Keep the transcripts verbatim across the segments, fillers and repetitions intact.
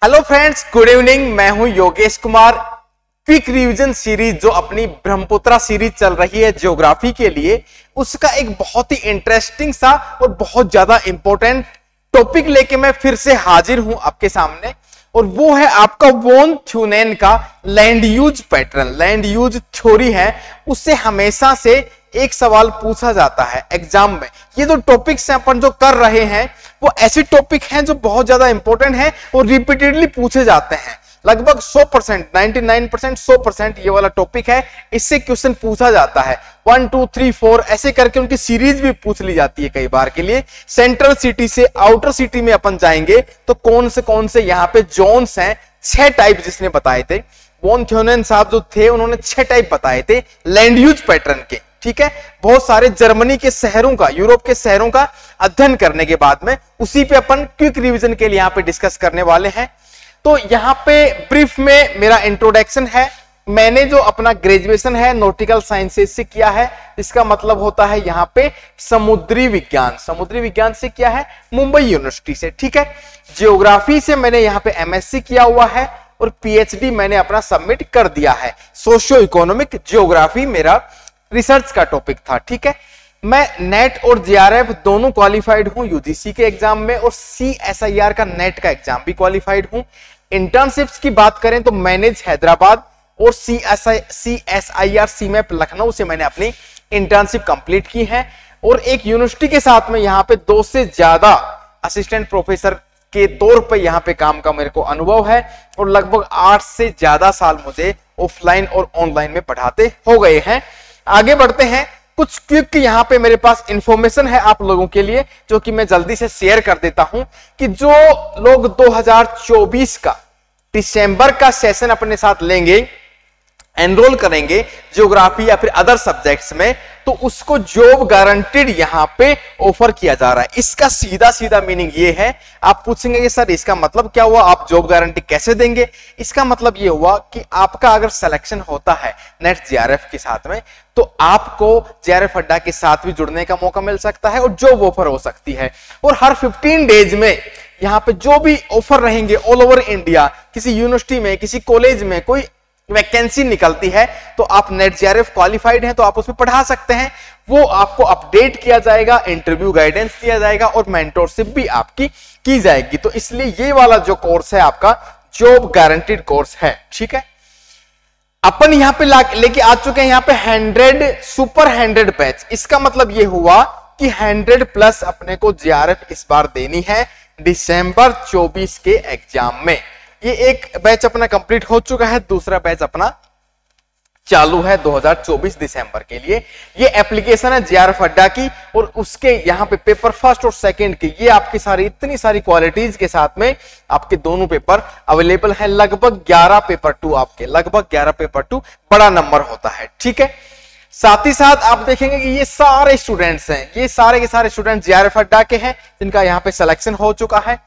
Hello friends, good evening. मैं हूं Yogesh Kumar. Quick revision series जो अपनी ब्रह्मपुत्रा सीरीज चल रही है ज्योग्राफी के लिए, उसका एक बहुत ही इंटरेस्टिंग सा और बहुत ज्यादा इंपॉर्टेंट टॉपिक लेके मैं फिर से हाजिर हूं आपके सामने, और वो है आपका वॉन थ्यूनेन का land use pattern, land use theory है। उससे हमेशा से एक सवाल पूछा जाता है एग्जाम में। ये जो टॉपिक्स हैं अपन जो कर रहे हैं वो ऐसे टॉपिक हैं जो बहुत ज्यादा इंपॉर्टेंट हैं और रिपीटेडली पूछे जाते हैं। लगभग सौ परसेंट, निन्यानवे परसेंट, सौ परसेंट ये वाला टॉपिक है, इससे क्वेश्चन पूछा जाता है। वन टू थ्री फोर ऐसे करके उनकी सीरीज भी पूछ ली जाती है कई बार के लिए। सेंट्रल सिटी से आउटर सिटी में अपन जाएंगे तो कौन से कौन से यहाँ पे जोन्स हैं, छह टाइप जिसने बताए थे। वॉन थ्यूनेन साहब जो थे उन्होंने छह टाइप बताए थे लैंड यूज पैटर्न के। ठीक है, बहुत सारे जर्मनी के शहरों का, यूरोप के शहरों का अध्ययन करने के बाद में उसी पे अपन क्विक रिवीजन के लिए यहाँ पे डिस्कस करने वाले हैं। तो यहाँ पे ब्रीफ में मेरा इंट्रोडक्शन है। मैंने जो अपना ग्रेजुएशन है नॉटिकल साइंसेज से किया है, इसका मतलब होता है यहाँ पे समुद्री विज्ञान। समुद्री विज्ञान से किया है मुंबई यूनिवर्सिटी से। ठीक है, जियोग्राफी से मैंने यहाँ पे एमएससी किया हुआ है और पीएचडी मैंने अपना सबमिट कर दिया है। सोशियो इकोनॉमिक जियोग्राफी मेरा रिसर्च का टॉपिक था। ठीक है, मैं नेट और जेआरएफ दोनों क्वालिफाइड हूं यूजीसी के एग्जाम में, और सीएसआईआर का नेट का एग्जाम भी क्वालिफाइड हूं। इंटर्नशिप्स की बात करें तो मैनेज हैदराबाद और सीएसआई सीएसआईआर सीमैप लखनऊ से मैंने अपनी इंटर्नशिप कंप्लीट की है। और एक यूनिवर्सिटी के साथ में यहाँ पे दो से ज्यादा असिस्टेंट प्रोफेसर के तौर पे यहाँ पे काम का मेरे को अनुभव है, और लगभग आठ से ज्यादा साल मुझे ऑफलाइन और ऑनलाइन में पढ़ाते हो गए हैं। आगे बढ़ते हैं। कुछ क्विक यहाँ पे मेरे पास इंफॉर्मेशन है आप लोगों के लिए, जो कि मैं जल्दी से शेयर कर देता हूं कि जो लोग दो हज़ार चौबीस का दिसंबर का सेशन अपने साथ लेंगे, एनरोल करेंगे ज्योग्राफी या फिर अदर सब्जेक्ट्स में, तो उसको जॉब गारंटीड यहाँ पे ऑफर किया जा रहा है। इसका सीधा सीधा मीनिंग ये है, आप पूछेंगे कि सर इसका मतलब क्या हुआ, आप जॉब गारंटी कैसे देंगे? इसका मतलब ये हुआ कि आपका अगर सिलेक्शन होता है नेट जेआरएफ के साथ में, तो आपको जेआरएफ अड्डा के साथ भी जुड़ने का मौका मिल सकता है और जॉब ऑफर हो सकती है। और हर पंद्रह डेज में यहाँ पे जो भी ऑफर रहेंगे ऑल ओवर इंडिया, किसी यूनिवर्सिटी में, किसी कॉलेज में कोई वैकेंसी निकलती है, तो आप नेट जेआरएफ क्वालिफाइड हैं तो आप उसमें पढ़ा सकते हैं। वो आपको अपडेट किया जाएगा, इंटरव्यू गाइडेंस दिया जाएगा और मेंटोरशिप भी आपकी की जाएगी। तो इसलिए ये वाला जो कोर्स है आपका जॉब गारंटीड कोर्स है। ठीक है, अपन यहां पे लेके आ चुके हैं यहाँ पे हंड्रेड सुपर हंड्रेड बैच। इसका मतलब ये हुआ कि हंड्रेड प्लस अपने को जेआरएफ इस बार देनी है दिसंबर चौबीस के एग्जाम में। ये एक बैच अपना कंप्लीट हो चुका है, दूसरा बैच अपना चालू है दो हज़ार चौबीस दिसंबर के लिए। ये एप्लीकेशन है जेआरएफ अड्डा की, और उसके यहाँ पे पेपर फर्स्ट और सेकंड की ये आपकी सारी इतनी सारी क्वालिटीज के साथ में आपके दोनों पेपर अवेलेबल है। लगभग ग्यारह पेपर टू आपके, लगभग ग्यारह पेपर टू बड़ा नंबर होता है। ठीक है, साथ ही साथ आप देखेंगे कि ये सारे स्टूडेंट्स हैं, ये सारे के सारे स्टूडेंट जेआरएफ अड्डा के हैं जिनका यहाँ पे सिलेक्शन हो चुका है।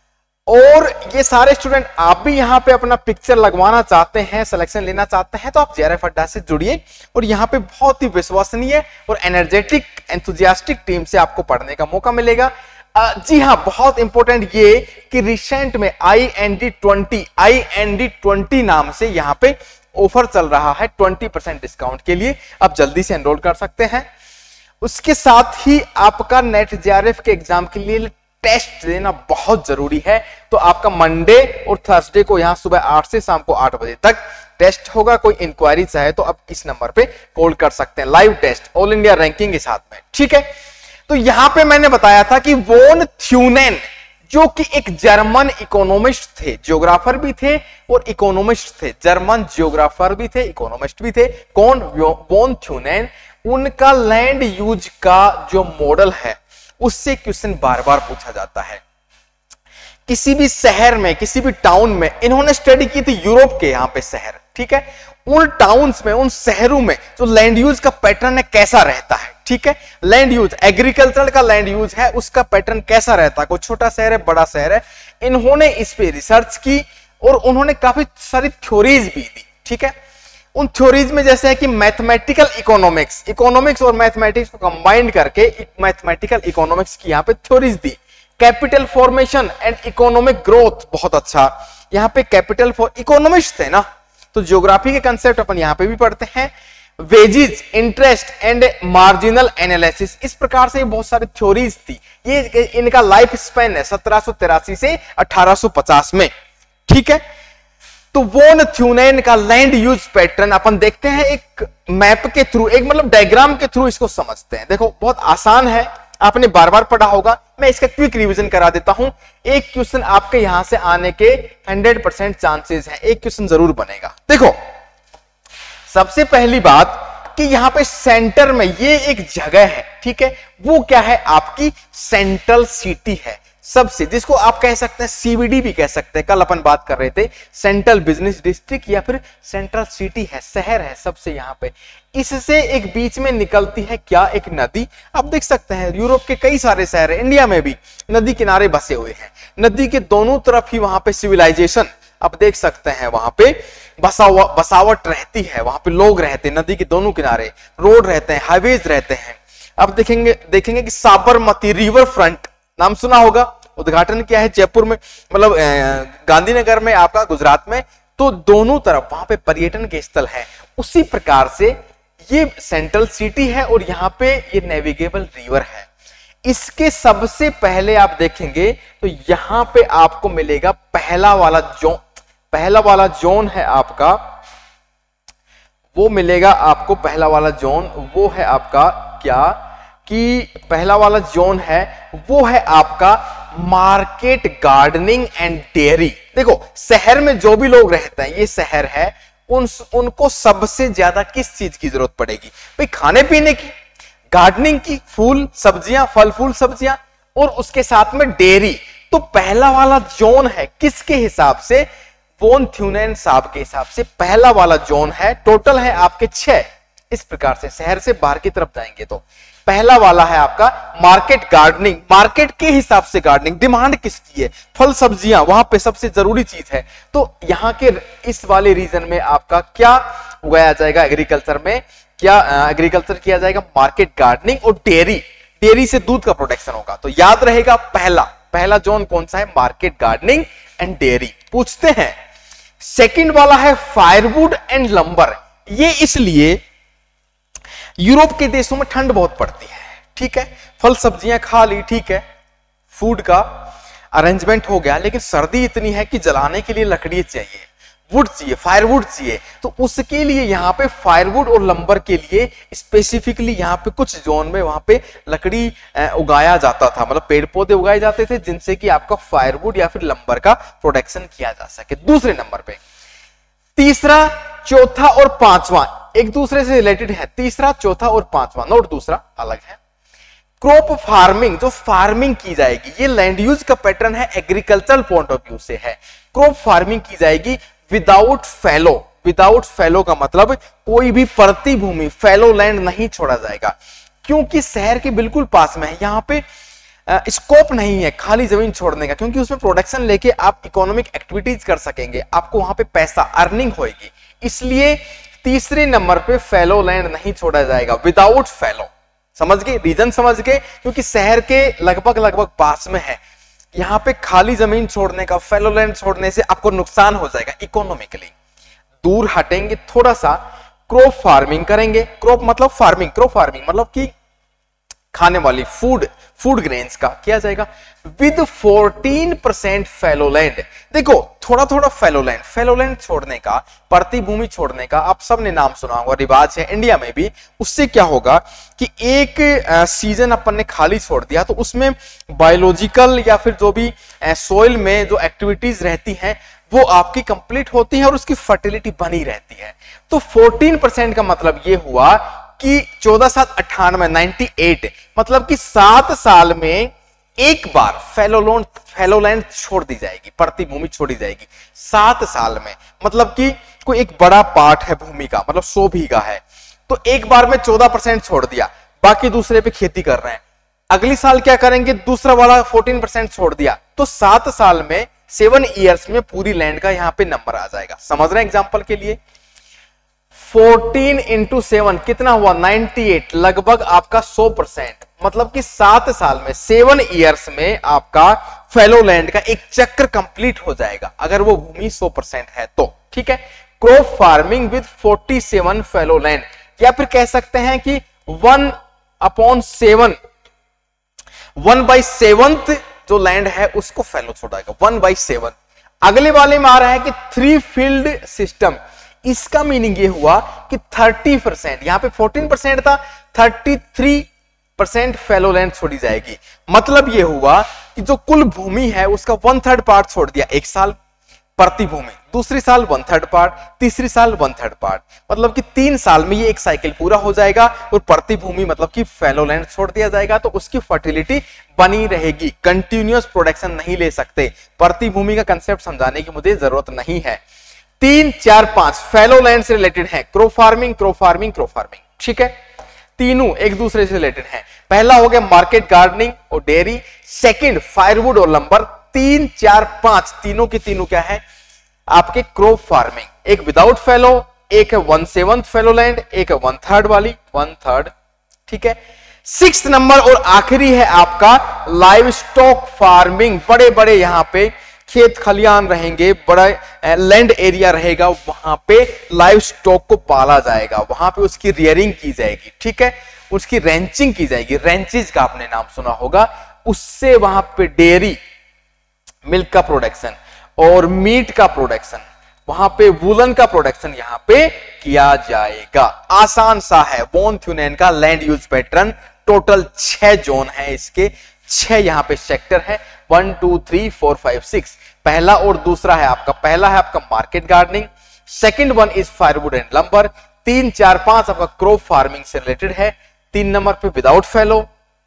और ये सारे स्टूडेंट आप भी यहाँ पे अपना पिक्चर लगवाना चाहते हैं, सिलेक्शन लेना चाहते हैं, तो आप जेआरएफ अड्डा से जुड़िए, और यहाँ पे बहुत ही विश्वसनीय और एनर्जेटिक एंथुजियास्टिक टीम से आपको पढ़ने का मौका मिलेगा। जी हाँ, बहुत इंपॉर्टेंट ये कि रिसेंट में I N D twenty I N D twenty नाम से यहाँ पे ऑफर चल रहा है ट्वेंटी परसेंट डिस्काउंट के लिए, आप जल्दी से एनरोल कर सकते हैं। उसके साथ ही आपका नेट जेआरएफ के एग्जाम के लिए टेस्ट देना बहुत जरूरी है। तो आपका मंडे और थर्सडे को यहां सुबह आठ से शाम को आठ बजे तक टेस्ट होगा। कोई इंक्वायरी चाहे तो आप इस नंबर पे कॉल कर सकते हैं, live test all India ranking के साथ में। ठीक है, तो यहां पे मैंने बताया था कि वॉन थ्यूनेन जो कि एक जर्मन इकोनॉमिस्ट थे, जियोग्राफर भी थे और इकोनॉमिस्ट थे, जर्मन जियोग्राफर भी थे, इकोनॉमिस्ट भी थे। कौन? Von Thunen. उनका लैंड यूज का जो मॉडल है उससे क्वेश्चन बार बार पूछा जाता है। किसी भी शहर में, किसी भी टाउन में, इन्होंने स्टडी की थी यूरोप के यहाँ पे शहर। ठीक है, उन टाउन्स में, उन शहरों में जो लैंड यूज का पैटर्न है कैसा रहता है। ठीक है, लैंड यूज, एग्रीकल्चर का लैंड यूज है, उसका पैटर्न कैसा रहता है, कोई छोटा शहर है, बड़ा शहर है। इन्होंने इस पे रिसर्च की और उन्होंने काफी सारी थ्योरीज भी दी। ठीक है, उन थ्योरीज में जैसे है कि मैथमेटिकल इकोनॉमिक्स, इकोनॉमिक्स और मैथमेटिक्स को कंबाइन करके मैथमेटिकल इकोनॉमिक्स की यहाँ पे थ्योरीज दी। Capital formation and economic growth बहुत अच्छा, यहाँ पे कैपिटल फॉर इकोनॉमिस्ट थे ना, तो ज्योग्राफी के कंसेप्ट अपन यहाँ पे भी पढ़ते हैं। Wages, interest and marginal analysis, इस प्रकार से बहुत सारी थ्योरीज थी। ये इनका लाइफ स्पैन है सत्रह सौ तिरासी से अठारह सौ पचास में, ठीक है। तो वोन थ्यूनेन का लैंड यूज पैटर्न अपन देखते हैं एक मैप के थ्रू, एक मतलब डायग्राम के थ्रू इसको समझते हैं। देखो बहुत आसान है, आपने बार बार पढ़ा होगा, मैं इसका क्विक रिवीजन करा देता हूं। एक क्वेश्चन आपके यहां से आने के हंड्रेड परसेंट चांसेस हैं, एक क्वेश्चन जरूर बनेगा। देखो सबसे पहली बात कि यहां पे सेंटर में ये एक जगह है, ठीक है, वो क्या है, आपकी सेंट्रल सिटी है सबसे, जिसको आप कह सकते हैं सीबीडी भी कह सकते हैं। कल अपन बात कर रहे थे सेंट्रल बिजनेस डिस्ट्रिक्ट या फिर सेंट्रल सिटी है, शहर है सबसे यहां पे। इससे एक बीच में निकलती है क्या, एक नदी। आप देख सकते हैं यूरोप के कई सारे शहर है, इंडिया में भी नदी किनारे बसे हुए हैं। नदी के दोनों तरफ ही वहां पे सिविलाइजेशन आप देख सकते हैं, वहां पे बसाव बसावट रहती है, वहां पे लोग रहते हैं, नदी के दोनों किनारे रोड रहते हैं, हाईवेज रहते हैं। अब देखेंगे देखेंगे कि साबरमती रिवर फ्रंट नाम सुना होगा, उद्घाटन किया है जयपुर में, मतलब गांधीनगर में आपका, गुजरात में। तो दोनों तरफ वहां पे पर्यटन के स्थल है। उसी प्रकार से ये सेंट्रल सिटी है और यहाँ पे ये नेविगेबल रिवर है। इसके सबसे पहले आप देखेंगे तो यहां पे आपको मिलेगा पहला वाला जोन, पहला वाला जोन है आपका, वो मिलेगा आपको पहला वाला जोन, वो है आपका क्या कि पहला वाला जोन है वो है आपका मार्केट गार्डनिंग एंड डेयरी। देखो शहर में जो भी लोग रहते हैं, ये शहर है, उन उनको सबसे ज्यादा किस चीज की जरूरत पड़ेगी भाई, खाने पीने की, गार्डनिंग की, फूल सब्जियां, फल फूल सब्जियां, और उसके साथ में डेयरी। तो पहला वाला जोन है किसके हिसाब से, वोन थ्यूनेन साहब के हिसाब से पहला वाला जोन है। टोटल है आपके छह, इस प्रकार से शहर से बाहर की तरफ जाएंगे तो पहला वाला है आपका मार्केट गार्डनिंग, मार्केट के हिसाब से गार्डनिंग, डिमांड किसकी है, फल सब्जियां, वहां पे सबसे जरूरी चीज है। तो यहाँ के इस वाले रीजन में आपका क्या उगाया जाएगा, एग्रीकल्चर में क्या एग्रीकल्चर किया जाएगा, मार्केट गार्डनिंग और डेयरी, डेयरी से दूध का प्रोडक्शन होगा। तो याद रहेगा पहला पहला जोन कौन सा है, मार्केट गार्डनिंग एंड डेयरी। पूछते हैं सेकंड वाला है फायरवुड एंड लंबर। ये इसलिए यूरोप के देशों में ठंड बहुत पड़ती है, ठीक है, फल सब्जियां खा ली, ठीक है, फूड का अरेंजमेंट हो गया, लेकिन सर्दी इतनी है कि जलाने के लिए लकड़ी चाहिए, वुड चाहिए, फायरवुड चाहिए। तो उसके लिए यहाँ पे फायरवुड और लंबर के लिए स्पेसिफिकली यहाँ पे कुछ जोन में वहां पे लकड़ी उगाया जाता था, मतलब पेड़ पौधे उगाए जाते थे जिनसे कि आपका फायरवुड या फिर लंबर का प्रोडक्शन किया जा सके। दूसरे नंबर पे तीसरा, चौथा और पांचवा एक दूसरे से रिलेटेड है, तीसरा, चौथा और पांचवा, नोट दूसरा अलग है। क्रॉप फार्मिंग, जो फार्मिंग की जाएगी, ये लैंड यूज का पैटर्न है, एग्रीकल्चरल पॉइंट ऑफ व्यू से है। क्रॉप फार्मिंग की जाएगी विदाउट फैलो, विदाउट फैलो का मतलब कोई भी परती भूमि, फैलो लैंड नहीं छोड़ा जाएगा, क्योंकि शहर के बिल्कुल पास में है, यहाँ पे स्कोप नहीं है खाली जमीन छोड़ने का, क्योंकि उसमें प्रोडक्शन लेके आप इकोनॉमिक एक्टिविटीज कर सकेंगे, आपको वहां पे पैसा अर्निंग होगी। इसलिए तीसरे नंबर पे फैलो लैंड नहीं छोड़ा जाएगा, विदाउट फैलो। समझ गए, रीजन समझ गए, क्योंकि शहर के लगभग लगभग पास में है, यहां पे खाली जमीन छोड़ने का, फैलो लैंड छोड़ने से आपको नुकसान हो जाएगा इकोनॉमिकली। दूर हटेंगे थोड़ा सा, क्रॉप फार्मिंग करेंगे, क्रॉप मतलब फार्मिंग, क्रॉप फार्मिंग मतलब कि खाने वाली फूड, फूड ग्रेन्स का किया जाएगा विद फोर्टीन परसेंट फैलोलैंड। देखो थोड़ा थोड़ा फैलोलैंड, फैलोलैंड छोड़ने का, परती भूमि छोड़ने का आप सबने नाम सुना होगा, रिवाज है इंडिया में भी। उससे क्या होगा कि एक सीजन अपन ने खाली छोड़ दिया तो उसमें बायोलॉजिकल या फिर जो भी सोइल में जो एक्टिविटीज रहती हैं वो आपकी कंप्लीट होती है और उसकी फर्टिलिटी बनी रहती है। तो फोर्टीन परसेंट का मतलब ये हुआ कि चौदह सात अट्ठानवे नाइनटी एट, मतलब कि सात साल में एक बार फैलोलैंड फैलोलैंड छोड़ दी जाएगी, परती भूमि छोड़ी जाएगी सात साल में। मतलब कि कोई एक बड़ा पार्ट है भूमि का, मतलब सौ बीघा है, तो एक बार में चौदह परसेंट छोड़ दिया, बाकी दूसरे पे खेती कर रहे हैं। अगली साल क्या करेंगे, दूसरा वाला फोर्टीन परसेंट छोड़ दिया, तो सात साल में, सेवन ईयर्स में पूरी लैंड का यहां पे नंबर आ जाएगा। समझ रहे हैं एग्जांपल के लिए, फोर्टीन इंटू सेवन कितना हुआ, नाइनटी एट, लगभग आपका सौ परसेंट, मतलब कि सात साल में, सेवन ईयर्स में आपका फेलोलैंड का एक चक्र कंप्लीट हो जाएगा अगर वो भूमि सौ परसेंट है तो। ठीक है, क्रॉप फार्मिंग विद सैंतालीस फेलोलैंड, या फिर कह सकते हैं कि one upon seven, one by seventh जो लैंड है उसको फैलो छोड़ाएगा, वन बाई सेवन। अगले वाले में आ रहा है कि थ्री फील्ड सिस्टम, इसका मीनिंग ये हुआ कि तीस परसेंट, यहां पे चौदह परसेंट था, तैंतीस परसेंट फेलोलैंड छोड़ी जाएगी। मतलब ये हुआ कि जो कुल भूमि है उसका वन थर्ड पार्ट छोड़ दिया एक साल प्रति भूमि, दूसरी साल वन थर्ड पार्ट, तीसरी साल वन थर्ड पार्ट, मतलब कि तीन साल में ये एक साइकिल पूरा हो जाएगा और प्रति भूमि मतलब कि फेलोलैंड छोड़ दिया जाएगा, तो उसकी फर्टिलिटी बनी रहेगी। कंटिन्यूअस प्रोडक्शन नहीं ले सकते, प्रति भूमि का कंसेप्ट समझाने की मुझे जरूरत नहीं है। तीन चार पांच फेलोलैंड से रिलेटेड है, crop farming crop farming crop farming. ठीक है, तीनों एक दूसरे से रिलेटेड है। पहला हो गया मार्केट गार्डनिंग और डेयरी, सेकंड फायरवुड और लंबर, तीन चार पांच तीनों की तीनों क्या है आपके क्रॉप फार्मिंग। एक विदाउट फेलो, एक है वन सेवंथ फेलोलैंड, एक है वन थर्ड वाली, वन थर्ड। ठीक है, सिक्स नंबर और आखिरी है आपका लाइव स्टॉक फार्मिंग। बड़े बड़े यहां पे खेत खलियान रहेंगे, बड़ा लैंड एरिया रहेगा, वहां पे लाइव स्टॉक को पाला जाएगा, वहां पे उसकी रियरिंग की जाएगी। ठीक है, उसकी रेंचिंग की जाएगी, रेंचेज का आपने नाम सुना होगा। उससे वहां पे डेयरी मिल्क का प्रोडक्शन और मीट का प्रोडक्शन, वहां पे वूलन का प्रोडक्शन यहां पे किया जाएगा। आसान सा है। वॉन थ्यूनेन का लैंड यूज पैटर्न, टोटल छह जोन है इसके, छह यहां पे सेक्टर है, one two three four five six. पहला और दूसरा है आपका, पहला है आपका market gardening, second one is firewood and lumber, तीन चार पांच आपका क्रॉप फार्मिंग से रिलेटेड है, तीन नंबर पे विदाउट फेलो,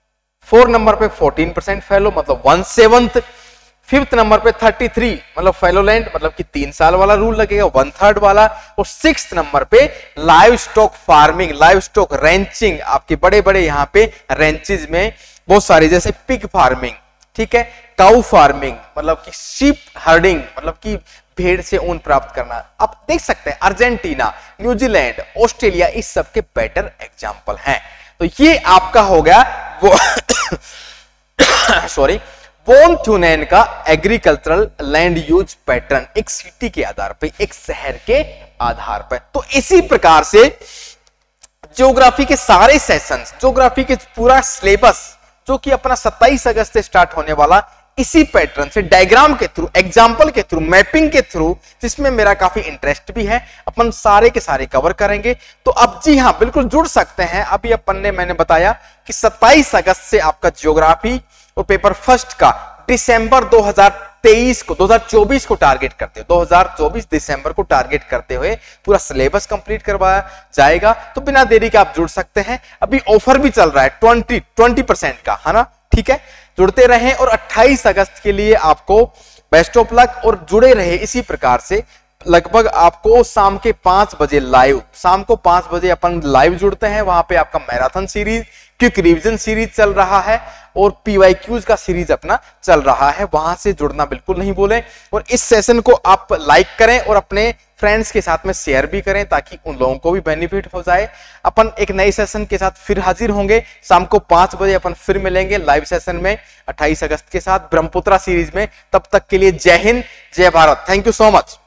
फोर नंबर पे फोर्टीन परसेंट फेलो मतलब वन सेवंथ, फिफ्थ नंबर पे थर्टी थ्री मतलब फेलोलैंड मतलब कि तीन साल वाला रूल लगेगा, वन थर्ड वाला, और सिक्स नंबर पे livestock farming, livestock ranching, आपके बड़े बड़े यहाँ पे रेंचेज में बहुत सारी, जैसे पिग फार्मिंग, ठीक है, काउ फार्मिंग मतलब कि शीप हर्डिंग मतलब कि भेड़ से ऊन प्राप्त करना। आप देख सकते हैं अर्जेंटीना, न्यूजीलैंड, ऑस्ट्रेलिया इस सब के बेटर एग्जाम्पल हैं। तो ये आपका हो गया वो सॉरी वॉन थ्यूनेन का एग्रीकल्चरल लैंड यूज पैटर्न, एक सिटी के आधार पे, एक शहर के आधार पर। तो इसी प्रकार से ज्योग्राफी के सारे सेशंस, ज्योग्राफी के पूरा सिलेबस जो कि अपना सत्ताईस अगस्त से स्टार्ट होने वाला, इसी पैटर्न से डायग्राम के थ्रू, एग्जाम्पल के थ्रू, मैपिंग के थ्रू, जिसमें मेरा काफी इंटरेस्ट भी है, अपन सारे के सारे कवर करेंगे। तो अब जी हाँ बिल्कुल जुड़ सकते हैं। अभी अपन ने मैंने बताया कि सत्ताईस अगस्त से आपका ज्योग्राफी और पेपर फर्स्ट का दिसंबर दो हज़ार तेईस को, दो हज़ार चौबीस को टारगेट करते हुए, दो हज़ार चौबीस दिसंबर को टारगेट करते हुए पूरा सिलेबस कंप्लीट करवाया जाएगा। तो बिना देरी के आप जुड़ सकते हैं। अभी ऑफर भी चल रहा है ट्वेंटी ट्वेंटी परसेंट का, है ना, ठीक है, जुड़ते रहें। और अट्ठाईस अगस्त के लिए आपको बेस्ट ऑफ लक, और जुड़े रहे इसी प्रकार से। लगभग आपको शाम के पांच बजे लाइव, शाम को पांच बजे अपन लाइव जुड़ते हैं, वहां पे आपका marathon series, quick revision series चल रहा है और पीवाईक्यूज का सीरीज अपना चल रहा है, वहां से जुड़ना बिल्कुल नहीं भूलें। और इस सेशन को आप लाइक करें और अपने फ्रेंड्स के साथ में शेयर भी करें ताकि उन लोगों को भी बेनिफिट हो जाए। अपन एक नए सेशन के साथ फिर हाजिर होंगे, शाम को पांच बजे अपन फिर मिलेंगे लाइव सेशन में अट्ठाईस अगस्त के साथ ब्रह्मपुत्रा सीरीज में। तब तक के लिए जय हिंद, जय Bharat, thank you so much.